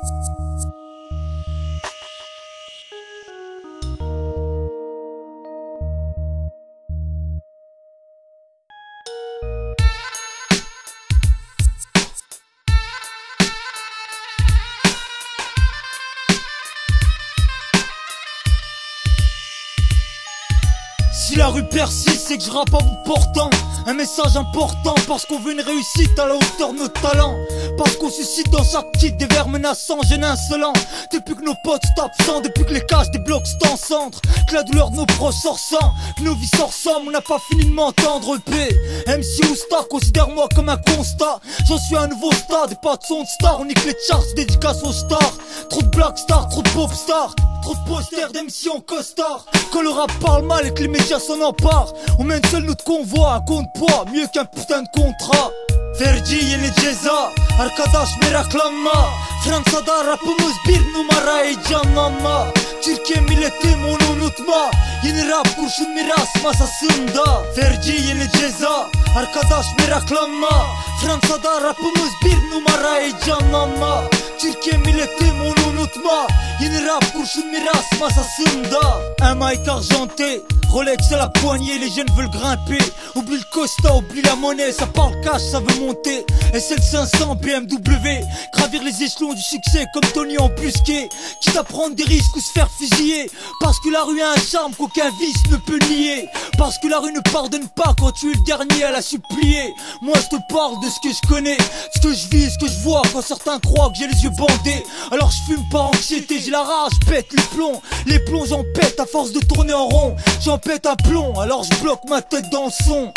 Si la rue persiste, c'est que je rappe en vous portant un message important, parce qu'on veut une réussite à la hauteur de nos talents, parce qu'on suscite dans chaque titre des vers menaçants, jeunes insolents. Depuis que nos potes sont absents, depuis que les cages des blocs sont en centre, que la douleur de nos proches se ressent, que nos vies se ressemblent, on n'a pas fini de m'entendre. P. MC ou Star, considère-moi comme un constat. J'en suis à un nouveau stade, pas de son de star, on nique les charts, dédicace aux stars. Trop de black stars, trop de pop stars, trop de posters d'MC en costard. Quand le rap parle mal et que les médias s'en emparent, on mène seul notre convoi, un contre-poids, mieux qu'un putain de contrat. Ferdi yeni ceza, arkadaş meraklanma. Fransa'da rapımız bir numara, heyecanlanma. Türkiye milletim onu unutma. Yeni rap kurşun miras masasında. Ferdi yeni ceza, arkadaş meraklanma. Fransa'da rapımız bir numara, heyecanlanma. Türkiye milletim onu unutma. Yeni rap kurşun miras masasında. Un mic argenté, Rolex à la poignée, les jeunes veulent grimper. Oublie le Costa, oublie la monnaie, ça parle cash, ça veut monter. SL500, BMW, gravir les échelons du succès comme Tony embusqué. Quitte à prendre des risques ou se faire fusiller, parce que la rue a un charme qu'aucun vice ne peut nier. Parce que la rue ne pardonne pas quand tu es le dernier à la supplier. Moi je te parle de ce que je connais, ce que je vis, ce que je vois. Quand certains croient que j'ai les yeux bandés, alors je fume par anxiété, j'ai la rage, pète les plombs j'en pète à force de tourner en rond. J'en pète un plomb, alors je bloque ma tête dans le son.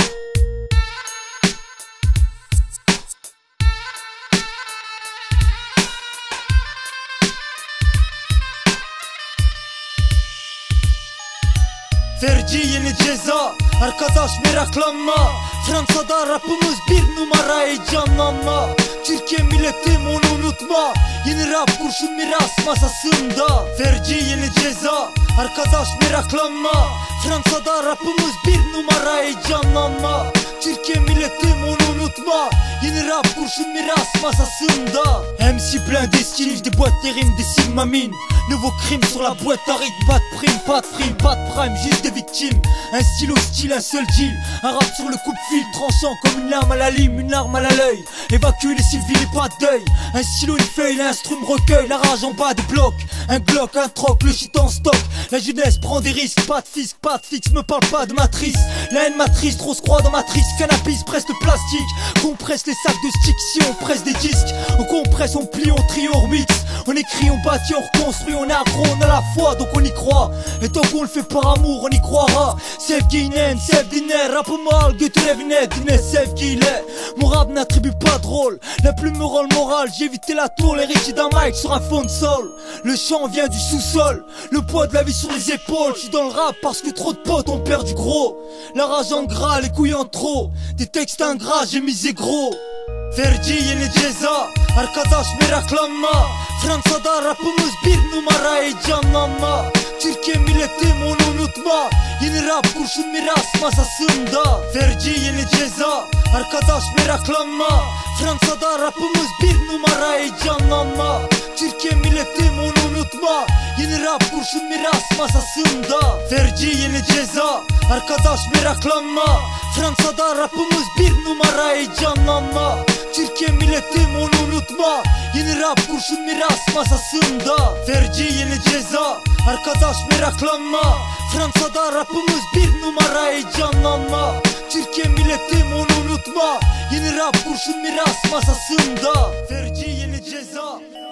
Ferdi yeni ceza, arkadaş meraklanma. Fransa'da rapımız bir numara, heyecanlanma. Türkiye milletim onu unutma. Yeni rap kurşun miras masasında. Ferdi yeni ceza, arkadaş meraklanma. Fransa'da rapımız bir numara, heyecanlanma. Türkiye milletim onu unutma. Yeni rap kurşun miras masasında. MC plein d'estime, je déboîte les rimes, décime ma mine. Nouveau crime sur la boîte à rythme, pas de prime, pas de frime, pas de prime, juste des victimes. Un style hostile, un seul deal. Un rap sur le coupe-fil, tranchant comme une lame à la lime, une arme à la l'œil. Évacuer les civils et pas de deuil. Un stylo, une feuille, l'instrument recueille. La rage en bas des blocs, un glock, un troc, le shit en stock. La jeunesse prend des risques, pas de fisc, pas de fixe, me parle pas de matrice. La haine matrice, trop se croit dans matrice. Cannabis, presse de plastique. Compresse les sacs de stick, si on presse des disques. On compresse, on plie, on trie, on remix. On écrit, on bâtit, on reconstruit, on est accro, on a la foi, donc on y croit. Et tant qu'on le fait par amour, on y croira. Sevginen, sevdiner, rapıma götürevinet, dine sevgiyle. Mon rap n'attribue pas de rôle, la plume me rend le moral. J'ai évité la tour, l'héritier d'un mic sur un fond de sol. Le chant vient du sous-sol, le poids de la vie sur les épaules. Je suis dans le rap parce que trop de potes ont perdu gros. La rage en gras, les couilles en trop. Des textes ingrats, j'ai misé gros. Ferdi yeni ceza, arkadaş meraklanma. Fransa'da rapımız bir numara, heyecanlanma. Türkiye milletim onu unutma. Yeni rap kurşun miras masasında. Ferdi yeni ceza, arkadaş meraklanma. Fransa'da rapımız bir numara, heyecanlanma. Türkiye milletim onu unutma. Yeni rap kurşun miras masasında. Ferdi yeni ceza, arkadaş meraklanma. Fransa'da rapımız bir numara, heyecanlanma. Türkiye milletim onu unutma. Yeni rap kurşun miras masasında. Ferdi yeni ceza, arkadaş meraklanma. Fransa'da rapımız bir numara, heyecanlanma. Türkiye milletim onu unutma. Yeni rap kurşun miras masasında. Ferdi yeni ceza.